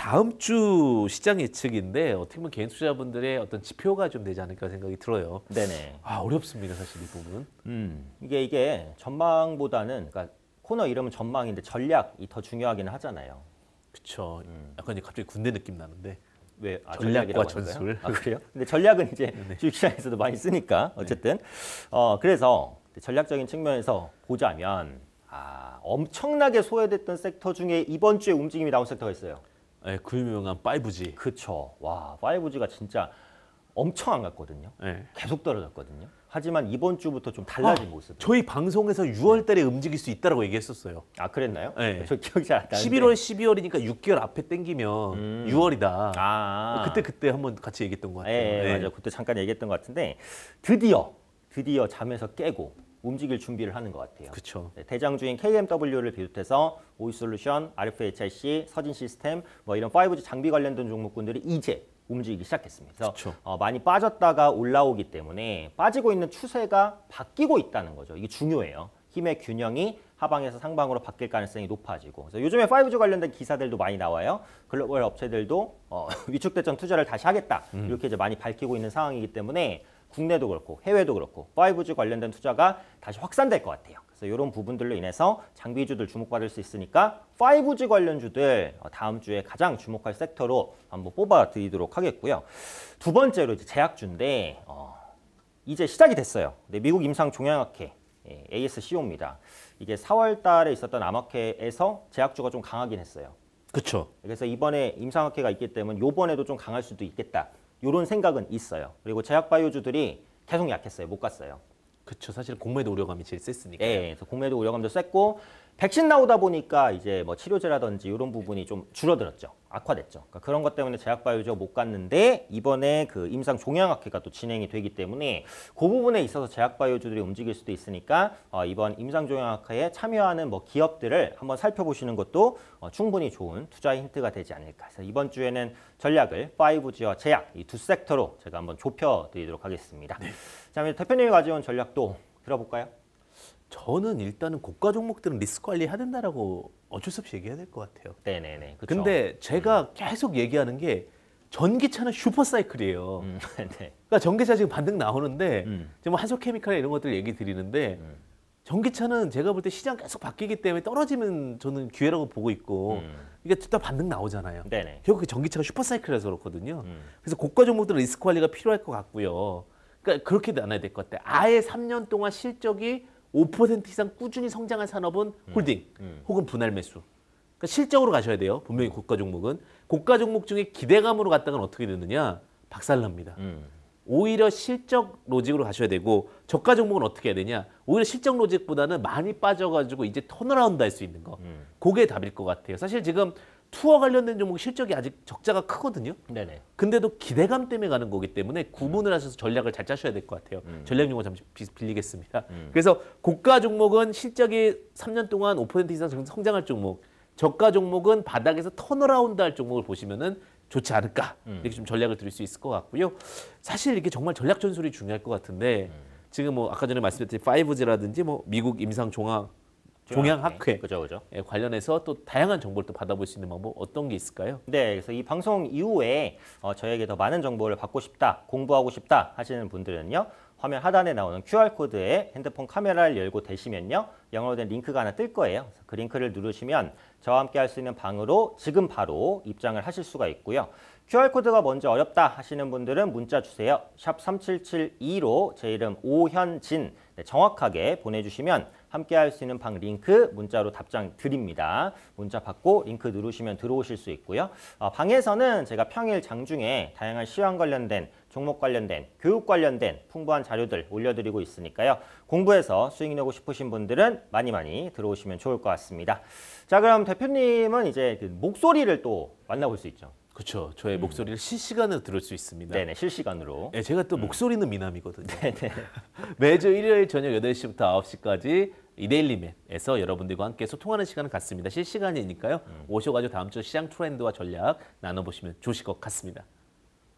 다음 주 시장 예측인데 어떻게 보면 개인 투자자분들의 어떤 지표가 좀 되지 않을까 생각이 들어요. 네네. 어렵습니다, 사실 이 부분. 이게 전망보다는 그러니까 코너 이름은 전망인데 전략이 더 중요하기는 하잖아요. 그렇죠. 약간 이제 갑자기 군대 느낌 나는데. 왜 전략과 전략이라고 전술. 그래요? 근데 전략은 이제 주식시장에서도 많이 쓰니까 어쨌든 그래서 전략적인 측면에서 보자면 엄청나게 소외됐던 섹터 중에 이번 주에 움직임이 나온 섹터가 있어요. 네, 그 유명한 5G. 그쵸. 와, 5G가 진짜 엄청 안 갔거든요. 네. 계속 떨어졌거든요. 하지만 이번 주부터 좀 달라진 모습. 저희 방송에서 6월 달에 움직일 수 있다고 얘기했었어요. 아, 그랬나요? 네. 저 기억이 잘 안 나는데. 11월, 12월이니까 6개월 앞에 땡기면 6월이다. 그때 한번 같이 얘기했던 것 같아요. 네, 맞아요. 그때 잠깐 얘기했던 것 같은데 드디어 잠에서 깨고 움직일 준비를 하는 것 같아요. 그렇죠. 네, 대장주인 KMW를 비롯해서 오이솔루션, RFHIC, 서진시스템 뭐 이런 5G 장비 관련된 종목군들이 이제 움직이기 시작했습니다. 그래서 많이 빠졌다가 올라오기 때문에 빠지고 있는 추세가 바뀌고 있다는 거죠. 이게 중요해요. 힘의 균형이 하방에서 상방으로 바뀔 가능성이 높아지고. 그래서 요즘에 5G 관련된 기사들도 많이 나와요. 글로벌 업체들도 위축됐던 투자를 다시 하겠다. 이렇게 이제 많이 밝히고 있는 상황이기 때문에 국내도 그렇고 해외도 그렇고 5G 관련된 투자가 다시 확산될 것 같아요. 그래서 이런 부분들로 인해서 장비주들 주목받을 수 있으니까 5G 관련주들 다음 주에 가장 주목할 섹터로 한번 뽑아드리도록 하겠고요. 두 번째로 이제 제약주인데 이제 시작이 됐어요. 네, 미국 임상 종양학회 ASCO입니다. 이게 4월 달에 있었던 암학회에서 제약주가 좀 강하긴 했어요. 그렇죠. 그래서 이번에 임상학회가 있기 때문에 이번에도 좀 강할 수도 있겠다. 이런 생각은 있어요. 그리고 제약바이오주들이 계속 약했어요. 못 갔어요. 그렇죠. 사실 공매도 우려감이 제일 셌으니까. 네, 그래서 공매도 우려감도 셌고 백신 나오다 보니까 이제 뭐 치료제라든지 이런 부분이 좀 줄어들었죠. 악화됐죠. 그러니까 그런 것 때문에 제약바이오주가 못 갔는데 이번에 그 임상 종양학회가 또 진행이 되기 때문에 그 부분에 있어서 제약바이오주들이 움직일 수도 있으니까 이번 임상 종양학회에 참여하는 뭐 기업들을 한번 살펴보시는 것도 충분히 좋은 투자의 힌트가 되지 않을까. 그래서 이번 주에는 전략을 5G와 제약 이 두 섹터로 제가 한번 좁혀드리도록 하겠습니다. 네. 자, 대표님이 가져온 전략도 들어볼까요? 저는 일단은 고가 종목들은 리스크 관리해야 된다라고 어쩔 수 없이 얘기해야 될 것 같아요. 네네네. 그쵸? 근데 제가 계속 얘기하는 게 전기차는 슈퍼사이클이에요. 네. 그러니까 전기차 지금 반등 나오는데 지금 뭐 한솔케미칼 이런 것들 얘기 드리는데 전기차는 제가 볼 때 시장 계속 바뀌기 때문에 떨어지면 저는 기회라고 보고 있고 이게 또 반등 나오잖아요. 네네. 결국 그 전기차가 슈퍼사이클이라서 그렇거든요. 그래서 고가 종목들은 리스크 관리가 필요할 것 같고요. 그러니까 그렇게 나눠야 될 것 같아요. 아예 3년 동안 실적이 5% 이상 꾸준히 성장한 산업은 홀딩 혹은 분할 매수. 그러니까 실적으로 가셔야 돼요. 분명히 고가 종목은. 고가 종목 중에 기대감으로 갔다가는 어떻게 되느냐? 박살납니다. 오히려 실적 로직으로 가셔야 되고 저가 종목은 어떻게 해야 되냐? 오히려 실적 로직보다는 많이 빠져가지고 이제 턴어라운드 할 수 있는 거. 그게 답일 것 같아요. 사실 지금 투어 관련된 종목 실적이 아직 적자가 크거든요. 네네. 근데도 기대감 때문에 가는 거기 때문에 구분을 하셔서 전략을 잘 짜셔야 될 것 같아요. 전략 용어 잠시 빌리겠습니다. 그래서 고가 종목은 실적이 3년 동안 5% 이상 성장할 종목, 저가 종목은 바닥에서 턴어라운드 할 종목을 보시면은 좋지 않을까 이렇게 좀 전략을 드릴 수 있을 것 같고요. 사실 이게 정말 전략 전술이 중요할 것 같은데 지금 뭐 아까 전에 말씀드렸듯이 5G라든지 뭐 미국 임상 종양학회 그죠. 관련해서 또 다양한 정보를 또 받아볼 수 있는 방법 어떤 게 있을까요? 네, 그래서 이 방송 이후에 저에게 더 많은 정보를 받고 싶다, 공부하고 싶다 하시는 분들은요. 화면 하단에 나오는 QR코드에 핸드폰 카메라를 열고 대시면요. 영어로 된 링크가 하나 뜰 거예요. 그래서 그 링크를 누르시면 저와 함께 할 수 있는 방으로 지금 바로 입장을 하실 수가 있고요. QR코드가 먼저 어렵다 하시는 분들은 문자 주세요. 샵 3772로 제 이름 오현진 정확하게 보내주시면 함께 할 수 있는 방 링크 문자로 답장 드립니다. 문자 받고 링크 누르시면 들어오실 수 있고요. 방에서는 제가 평일 장중에 다양한 시황 관련된 종목 관련된 교육 관련된 풍부한 자료들 올려드리고 있으니까요. 공부해서 수익 내고 싶으신 분들은 많이 들어오시면 좋을 것 같습니다. 자, 그럼 대표님은 이제 그 목소리를 또 만나볼 수 있죠. 그렇죠. 저의 목소리를 실시간으로 들을 수 있습니다. 네네, 실시간으로. 네, 제가 또 목소리는 미남이거든요. 네네. 매주 일요일 저녁 8시부터 9시까지 이데일리맨에서 여러분들과 함께 소통하는 시간을 갖습니다. 실시간이니까요. 오셔가지고 다음 주 시장 트렌드와 전략 나눠보시면 좋으실 것 같습니다.